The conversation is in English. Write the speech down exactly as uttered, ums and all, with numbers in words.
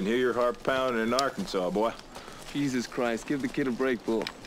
And here you're heart pounding in Arkansas, boy. Jesus Christ, give the kid a break, Bull.